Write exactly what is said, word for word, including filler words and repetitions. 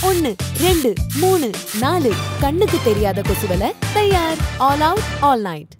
ஒன்னு ரெண்டு மூணு நாலு கண்ணுக்கு தெரியாத கொசுவலை தயார். All out all night.